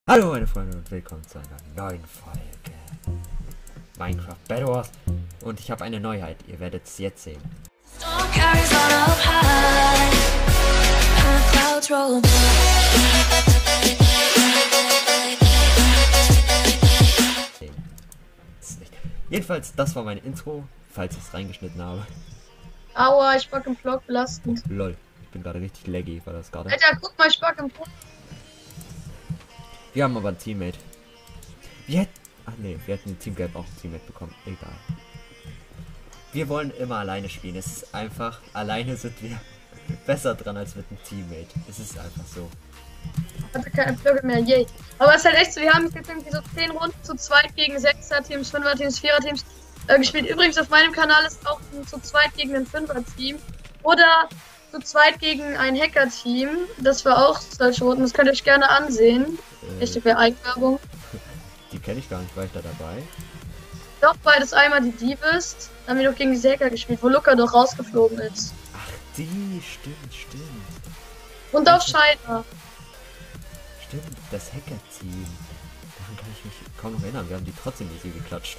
Hallo meine Freunde und willkommen zu einer neuen Folge Minecraft Bed Wars. Und ich habe eine Neuheit, ihr werdet es jetzt sehen. Jedenfalls, das war mein Intro, falls ich es reingeschnitten habe. Aua, ich bug im Block belastend. Lol, ich bin gerade richtig laggy, war das gerade. Alter, guck mal, ich bug im Block. Wir haben aber ein Teammate. Ach nee, wir hätten in Team Gelb auch ein Teammate bekommen. Egal. Wir wollen immer alleine spielen. Es ist einfach, alleine sind wir besser dran als mit einem Teammate. Es ist einfach so. Hatte keine Blöcke mehr, yay. Aber es ist halt echt so, wir haben jetzt irgendwie so 10 Runden zu zweit gegen 6er Teams, 5er Teams, 4er Teams gespielt. Übrigens auf meinem Kanal ist auch ein zu zweit gegen ein 5er Team. Oder zu zweit gegen ein Hacker-Team. Das war auch solche Runden, das könnt ihr euch gerne ansehen. Echte Eigenwerbung. Die kenne ich gar nicht, war ich da dabei? Doch, beides einmal die Diebest. Dann haben wir doch gegen die Hacker gespielt, wo Luca doch rausgeflogen ist. Ach, die, stimmt. Und auf Scheiter. Stimmt, das Hacker-Team. Daran kann ich mich kaum noch erinnern, wir haben die trotzdem easy geklatscht.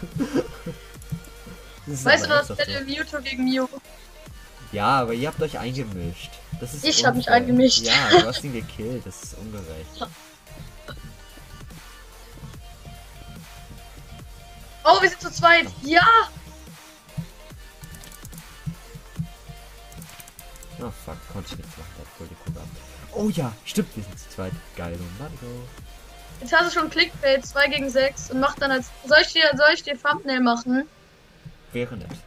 Weißt du noch, das Battle Mewtwo gegen Mew? Ja, aber ihr habt euch eingemischt. Das ist ich habe mich eingemischt. Ja, du hast ihn gekillt, das ist ungerecht. Oh, wir sind zu zweit. Ja! Oh fuck, konnte ich nichts machen, der hat voll die Kurve ab. Oh ja, stimmt, wir sind zu zweit. Geil, und Mario. Jetzt hast du schon Clickbait 2 gegen 6 und mach dann als. Soll ich dir Thumbnail machen? Wäre nett.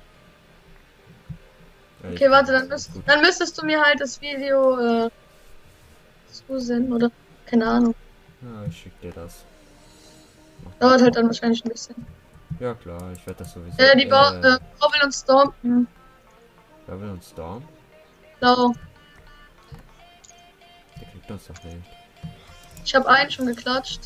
Okay, warte, dann müsstest du mir halt das Video zusenden, oder? Keine Ahnung. Ja, ich schick dir das. Dauert halt dann wahrscheinlich ein bisschen. Ja klar, ich werde das sowieso. Die Bobble und Storm. Bobble und Storm? Blau. Der kriegt uns doch nicht. Ich habe einen schon geklatscht.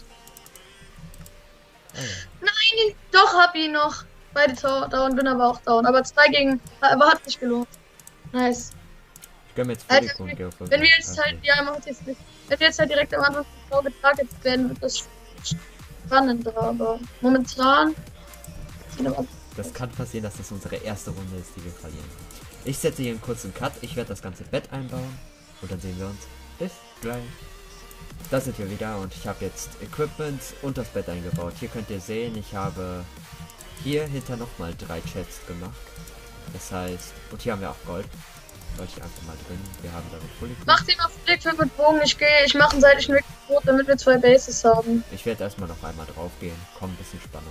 Oh ja. Nein, doch hab ihn noch. Beide down, bin aber auch down. Aber 2 gegen. Aber hat sich gelohnt. Nice. Ich gönn mir jetzt Alter, Folikum. wenn wir jetzt halt, ja, macht jetzt nicht. Wenn wir jetzt halt direkt am Anfang von getarget werden, wird das spannender, aber momentan. Das kann passieren, dass das unsere erste Runde ist, die wir verlieren. Ich setze hier einen kurzen Cut, ich werde das ganze Bett einbauen und dann sehen wir uns. Bis gleich. Da sind wir wieder und ich habe jetzt Equipment und das Bett eingebaut. Hier könnt ihr sehen, ich habe hier hinter nochmal 3 Chests gemacht. Das heißt, und hier haben wir auch Gold. Wollte ich einfach mal drin. Wir haben damit Folikum. Mach den auf Flickflip mit Bogen, ich mache einen seitlichen Weg rot, damit wir 2 Bases haben. Ich werde erstmal noch einmal drauf gehen. Komm, ein bisschen Spannung.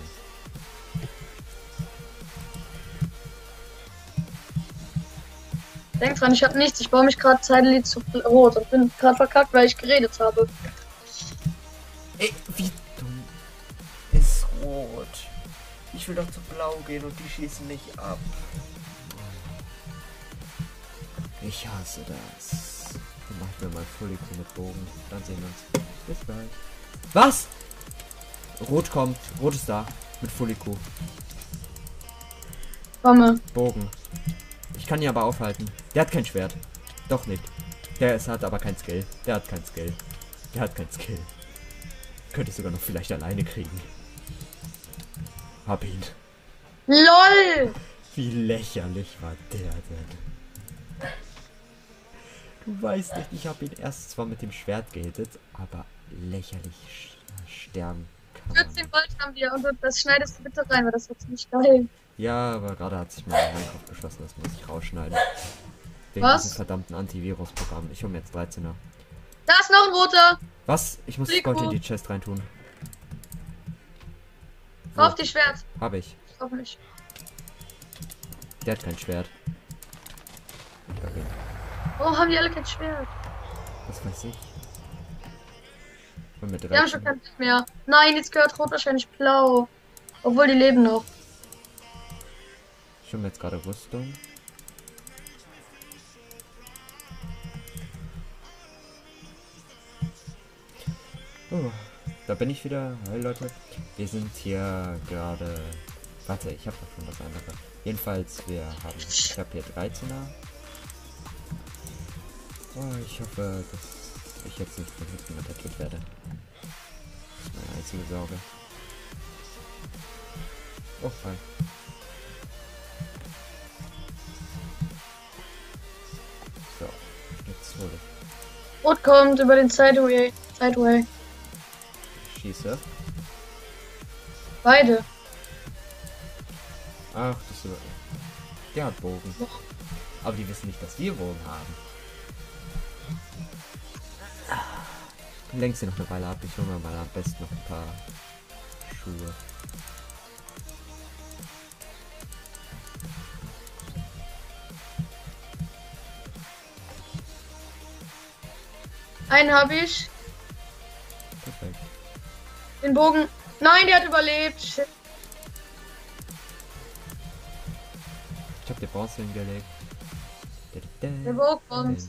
Denk dran, ich habe nichts, ich baue mich gerade zeitlich zu rot und bin gerade verkackt, weil ich geredet habe. Ey, wie dumm. Ist rot. Ich will doch zu blau gehen und die schießen nicht ab. Ich hasse das. Dann mach ich mir mal Folikum mit Bogen. Dann sehen wir uns. Bis gleich. Was? Rot kommt. Rot ist da. Mit Folikum. Komme. Bogen. Ich kann ihn aber aufhalten. Der hat kein Schwert. Doch nicht. Hat aber kein Skill. Der hat kein Skill. Könnte ich sogar noch vielleicht alleine kriegen. Hab ihn. LOL! Wie lächerlich war der denn? Du weißt nicht, ich habe ihn erst zwar mit dem Schwert gehittet, aber lächerlich sterben kann. 14 Volt haben wir und das schneidest du bitte rein, weil das wird ziemlich geil. Ja, aber gerade hat sich mein Minecraft geschossen, das muss ich rausschneiden. Wegen Was? diesem verdammten Antivirus-Programm. Ich hole mir jetzt 13er. Da ist noch ein roter! Was? Ich muss Rico. Gold in die Chest reintun. Auf die Schwert. Hab ich. Ich hoffe nicht. Der hat kein Schwert. Okay. Warum haben die alle kein Schwert? Was weiß ich. Und mit Die haben schon kein Schwert mehr. Nein, jetzt gehört rot wahrscheinlich blau. Obwohl die leben noch. Ich hole mir jetzt gerade Rüstung. Oh, da bin ich wieder. Hi Leute. Wir sind hier gerade. Warte, ich habe doch schon was anderes. Jedenfalls, ich habe hier 13er. Oh, ich hoffe, dass ich jetzt nicht von hinten attackiert werde. einzige Sorge. Oh, fein. So, jetzt hol ich. Rot kommt über den Sideway. Schieße. Beide. Ach, das ist... Der hat Bogen. Aber die wissen nicht, dass wir Bogen haben. Lenk sie noch eine Weile ab. Ich hole mir mal am besten noch ein paar Schuhe. Einen habe ich. Perfekt. Den Bogen. Nein, der hat überlebt. Shit. Ich habe die Bronze hingelegt. Der Bogen kommt.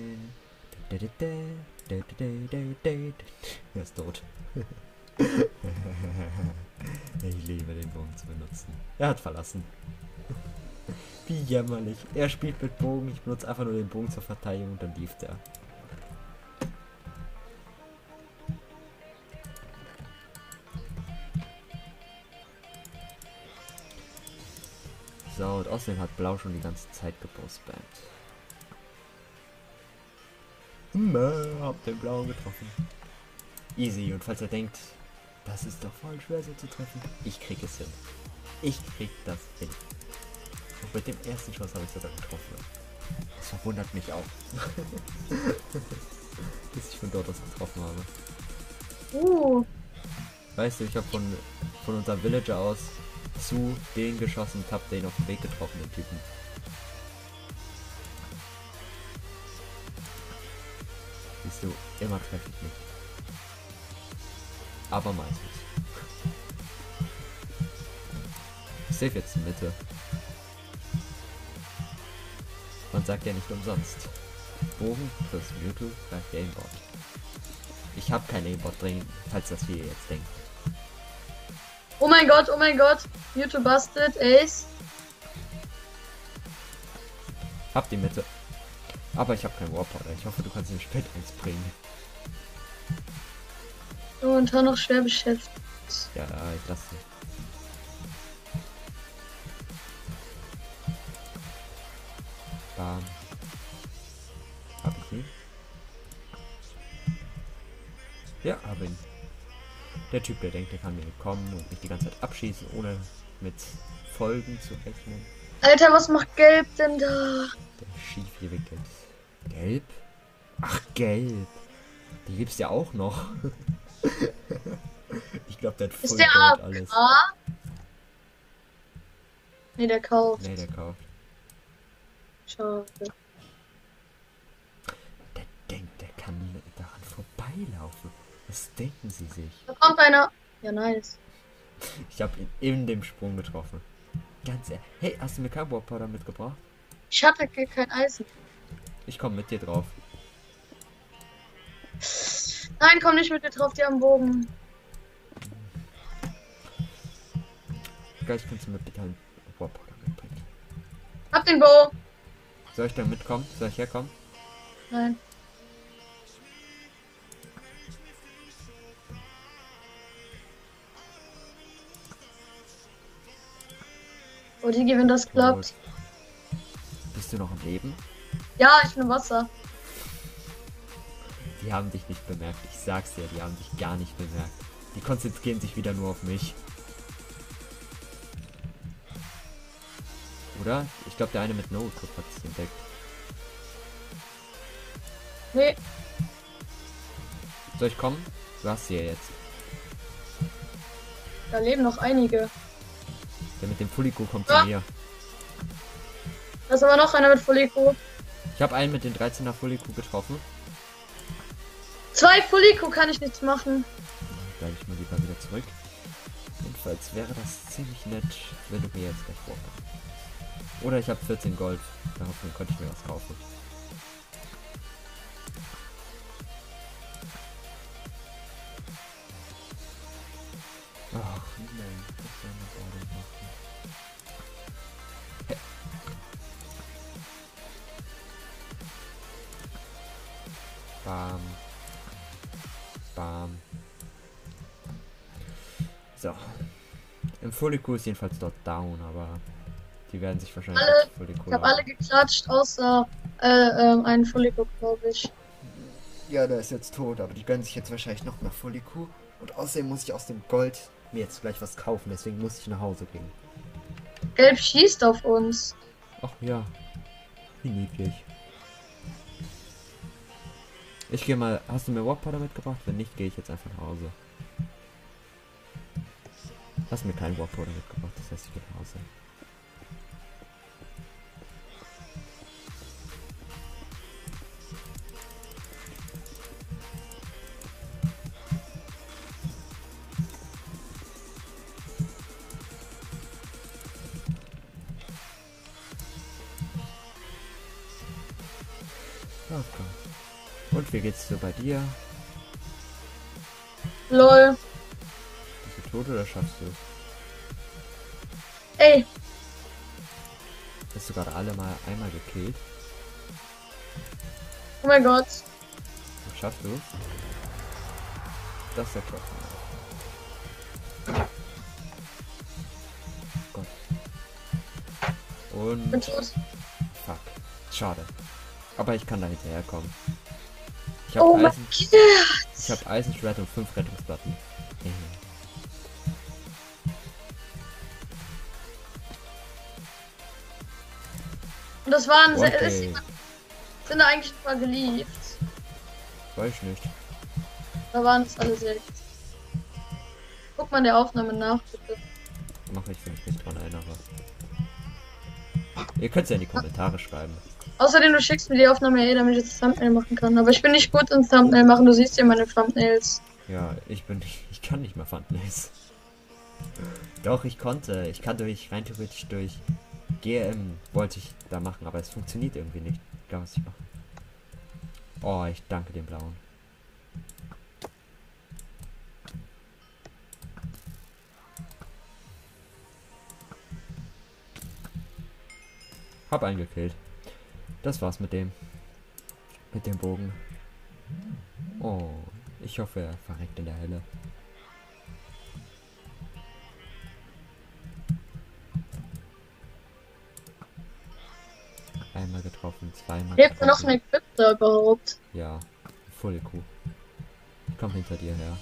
Er ist tot. Ich liebe den Bogen zu benutzen. Er hat verlassen. Wie jämmerlich. Er spielt mit Bogen, ich benutze einfach nur den Bogen zur Verteidigung und dann lief er. So, und außerdem hat Blau schon die ganze Zeit gepostbannt. Hab den Blauen getroffen. Easy, und falls er denkt, das ist doch voll schwer so zu treffen, ich krieg es hin. Ich krieg das hin. Und mit dem ersten Schuss habe ich sogar getroffen. Das verwundert mich auch. Bis ich von dort aus getroffen habe. Weißt du, ich habe von unserem Villager aus zu den geschossen und hab den auf dem Weg getroffen, den Typen. Siehst du, immer treffe ich mich. Aber meistens. Ich save jetzt in Mitte. Man sagt ja nicht umsonst. Bogen plus Mewtwo gleich Aimbot. Ich habe kein Aimbot drin, falls das hier jetzt denkt. Oh mein Gott, oh mein Gott. Mewtwo busted, Ace. Hab die Mitte. Aber ich habe kein Warpowder. Ich hoffe, du kannst mir spät eins bringen. Momentan noch schwer beschäftigt. Ja, ich lasse dich. Bam. Hab ich ihn? Ja, hab ihn. Der Typ, der denkt, der kann mir kommen und mich die ganze Zeit abschießen, ohne mit Folgen zu rechnen. Alter, was macht Gelb denn da? Der schief hier wickelt. Gelb? Ach, gelb. Die gibt's ja auch noch. Ich glaube, der hat voll Ist der Gold alles. AFK? Nee, der kauft. Nee, der kauft. Schade. Der denkt, der kann daran vorbeilaufen. Was denken sie sich? Da kommt einer. Ja, nice. Ich habe ihn in dem Sprung getroffen. Ganz ehrlich. Hey, hast du mir kein Warpowder mitgebracht? Ich hatte kein Eisen. Ich komme mit dir drauf. Nein, komm nicht mit mir drauf, die haben Bogen. Gleich kannst du mir bitte einen Warpowder mitbringen. Hab den Bow. Soll ich da mitkommen? Soll ich herkommen? Nein. Oh, Digi, wenn das klappt. Gut. Bist du noch am Leben? Ja, ich bin im Wasser. Die haben dich nicht bemerkt. Ich sag's dir, die haben dich gar nicht bemerkt. Die konzentrieren sich wieder nur auf mich. Oder? Ich glaube, der eine mit No-Equip hat es entdeckt. Nee, Soll ich kommen? Du hast sie ja jetzt. da leben noch einige. Der mit dem Fulico kommt Ah. zu mir. Da ist aber noch einer mit Fulico. Ich habe einen mit den 13er Fulico getroffen. 2 Fulico kann ich nichts machen. Bleibe ich mal lieber wieder zurück. Jedenfalls wäre das ziemlich nett, wenn du mir jetzt gleich vorkommst. Oder ich habe 14 Gold. Daraufhin konnte ich mir was kaufen. Ach nein, was soll man gerade machen? Hä? Bam. Bam. So. Im Fuliku ist jedenfalls dort down, aber die werden sich wahrscheinlich Alle, auf Fuliku ich habe alle geklatscht, außer einen Fuliko, glaube ich. Ja, der ist jetzt tot, aber die gönnen sich jetzt wahrscheinlich noch mehr Fuliku. Und außerdem muss ich aus dem Gold mir jetzt gleich was kaufen, deswegen muss ich nach Hause gehen. Gelb schießt auf uns. Ach ja, wie niedlich. Ich gehe mal, hast du mir Warpowder mitgebracht? Wenn nicht, gehe ich jetzt einfach nach Hause. Hast mir keinen Warpowder mitgebracht, das heißt, ich gehe nach Hause. Okay. Und wie geht's so bei dir? Lol. Bist du tot oder schaffst du es? Ey, Hast du gerade alle mal einmal gekillt? oh mein Gott. Schaffst du es? Das ist ja klar. Gott. Und... Bin tot. Fuck. Schade. Aber ich kann da hinterherkommen. Ich habe Oh mein Eisen... Gott. Ich habe Eisenschwert und 5 Rettungsplatten. Und das waren, Okay. sind da eigentlich ein paar gelieft. Weiß ich nicht. Da waren es alle 6. Guck mal in der Aufnahme nach, bitte. Mache ich, wenn ich mich dran erinnere. Ihr könnt es ja in die Kommentare schreiben. Außerdem, du schickst mir die Aufnahme damit ich das Thumbnail machen kann. Aber ich bin nicht gut ins Thumbnail machen, du siehst ja meine Thumbnails. Ja, ich kann nicht mehr Thumbnails. Doch, ich konnte. Ich kann rein theoretisch durch GM wollte ich da machen, aber es funktioniert irgendwie nicht. Egal, was ich mache. Oh, ich danke dem Blauen. Hab einen gekillt. Das war's mit dem. Mit dem Bogen. Oh, ich hoffe, er verreckt in der Hölle. Einmal getroffen, zweimal Lebt da getroffen. noch eine Krypta überhaupt? Ja, volle Kuh. Ich komm hinter dir her.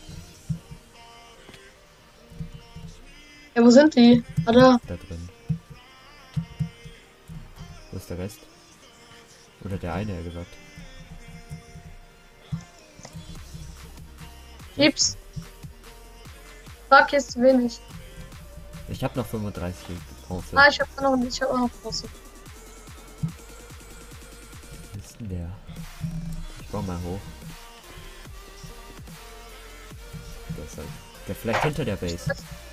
Ja, wo sind die? Ah, da. Da drin. Wo ist der Rest? Oder der eine, eher gesagt. Gib's. Fuck, hier ist zu wenig. Ich habe noch 35 Bronze. Ah, ich hab auch noch was. Wo ist denn der? Ich baue mal hoch. Der ist halt. Der vielleicht hinter der Base.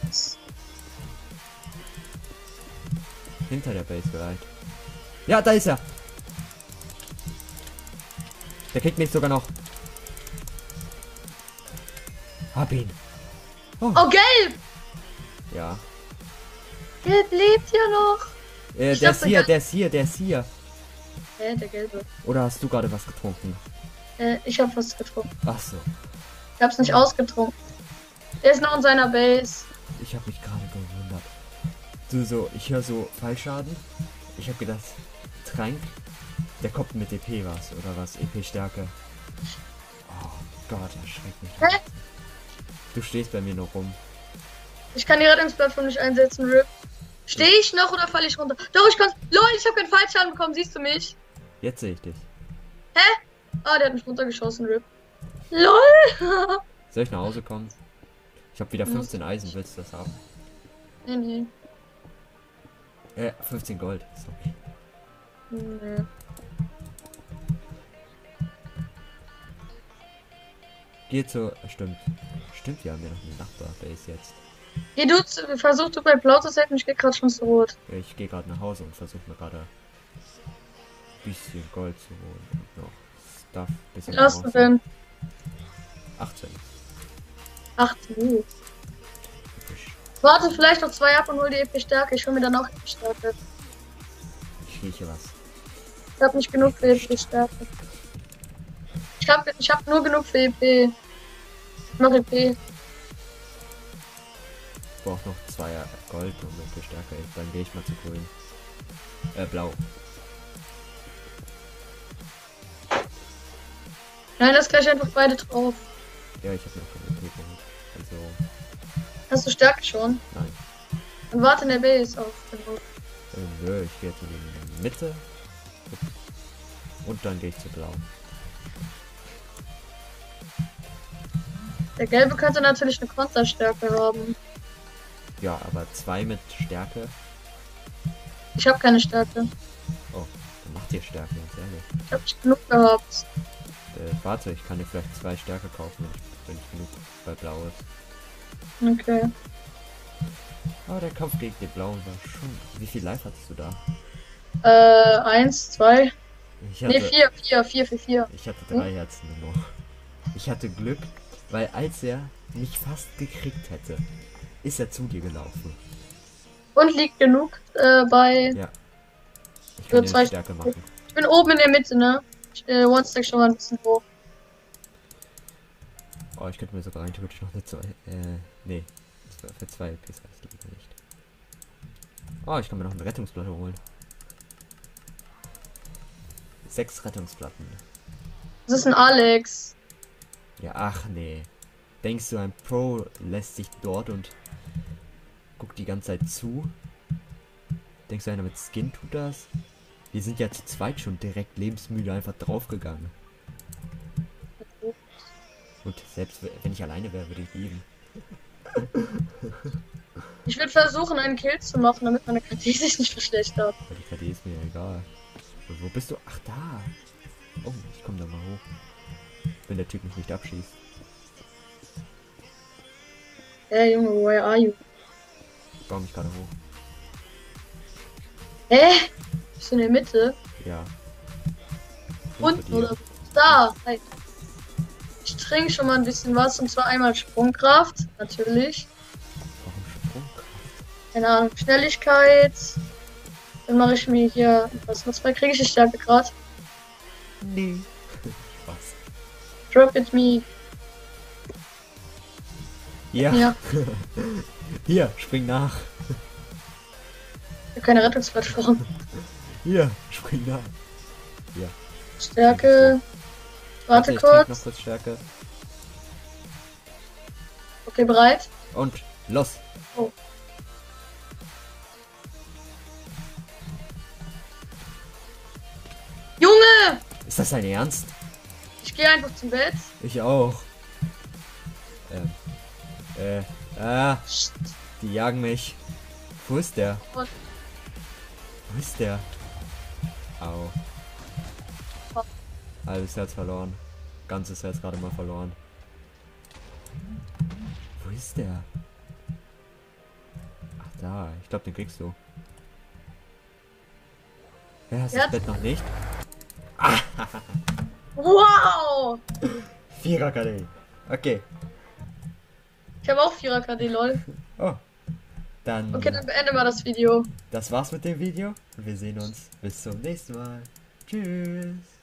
Hinter der Base vielleicht. Ja, da ist er! Der kriegt mich sogar noch. Hab ihn. Oh, gelb! Ja. Gelb lebt ja noch. Der Ich glaub, ist hier, der ist hier, der ist hier. Der gelbe. Oder hast du gerade was getrunken? Ich hab was getrunken. Ach so. Ich hab's nicht ausgetrunken. Der ist noch in seiner Base. Ich habe mich gerade gewundert. Ich höre so Fallschaden. Ich habe gedacht, Trank. Der kommt mit EP was oder was? EP-Stärke. Oh Gott, erschreckt mich. Hä? Du stehst bei mir noch rum. Ich kann die Rettungsplattform nicht einsetzen, Rip. Stehe ich noch oder falle ich runter? Doch, ich kann. LOL, ich habe keinen Fallschaden bekommen, siehst du mich? Jetzt sehe ich dich. Hä? Ah, der hat mich runtergeschossen, Rip. LOL! Soll ich nach Hause kommen? Ich habe wieder 15 Eisen, willst du das haben? Nee. 15 Gold. Sorry. Nee. Geht so. Stimmt. Stimmt, wir haben ja noch eine Nachbar-Base jetzt. Geh du, versuch du bei Blau zu setzen, ich geh grad schon zu Rot. Ich gehe gerade nach Hause und versuche mir gerade ein bisschen Gold zu holen. Und noch Stuff. Bisschen Wie hast du Bronze. denn? 18. Ach du. Warte vielleicht noch 2 ab und hol die EP-Stärke. Ich hol mir dann auch EP-Stärke. Ich rieche was. Ich hab nicht genug für EP-Stärke. Ich hab nur genug für EP. Noch EP. brauche noch 2 Gold und eine Stärke. Dann gehe ich mal zu grün. Blau. Nein, das gleich einfach beide drauf. Ja, ich habe noch keine P. Also, Hast du Stärke schon? nein. Dann warte in der Base auf den Ruf. Nö, ich gehe jetzt in die Mitte. Und dann gehe ich zu blau. Der gelbe könnte natürlich eine Konterstärke haben. Ja, aber 2 mit Stärke. Ich habe keine Stärke. Oh, dann macht ihr Stärke, ganz ehrlich. Ich habe nicht genug gehabt. Warte, ich kann dir vielleicht 2 Stärke kaufen, wenn ich genug bei blau ist. Okay. Aber der Kampf gegen den blauen war schon... Wie viel Life hattest du da? 1, 2. Ich Ne, hatte, 4. ich hatte 3 Herzen nur noch. Ich hatte Glück, weil als er mich fast gekriegt hätte, ist er zu dir gelaufen. Und liegt genug bei. Ja. Ich kann dir 2 eine Stärke machen. Ich bin oben in der Mitte, ne? One-Stack schon mal ein bisschen hoch. Oh, ich könnte mir sogar rein theoretisch noch eine 2... nee. Für 2 PS reicht lieber nicht. Oh, ich kann mir noch eine Rettungsplatte holen. 6 Rettungsplatten. Das ist ein Alex. Ja, ach nee. Denkst du, ein Pro lässt sich dort und guckt die ganze Zeit zu? Denkst du, einer mit Skin tut das? Wir sind ja zu zweit schon direkt lebensmüde einfach draufgegangen. Und selbst wenn ich alleine wäre, würde ich lieben. Ich würde versuchen, einen Kill zu machen, damit meine KD sich nicht verschlechtert. Weil die KD ist mir ja egal. Und wo bist du? Ach, da. Oh, ich komme da mal hoch. Wenn der Typ mich nicht abschießt. Hey Junge, where are you? Ich baue mich gerade hoch. Bist du in der Mitte? Ja. Unten oder da? Hey. Ich trinke schon mal ein bisschen was, und zwar einmal Sprungkraft, natürlich. Warum Sprungkraft? Keine Ahnung, Schnelligkeit. Dann mache ich mir hier was kriege ich die Stärke gerade. Nee. Spaß. Drop it me. Ja. Ja. Hier, spring nach. Ich habe keine Rettungsplattform. Hier, spring nach. Ja. Stärke. Warte ich krieg noch kurz. kurz Stärke. Okay, bereit? Und los. Oh. Junge! Ist das dein Ernst? Ich gehe einfach zum Bett. Ich auch. Die jagen mich. Wo ist der? Und Wo ist der? Au. Halbes Herz verloren. Ganzes Herz gerade mal verloren. Wo ist der? Ach da, ich glaube den kriegst du. Ja, hast du das Bett noch nicht? wow! 4er KD. Okay. Ich habe auch 4er KD, lol. Oh. Dann. Okay, dann beende mal das Video. Das war's mit dem Video. Und wir sehen uns bis zum nächsten Mal. Tschüss.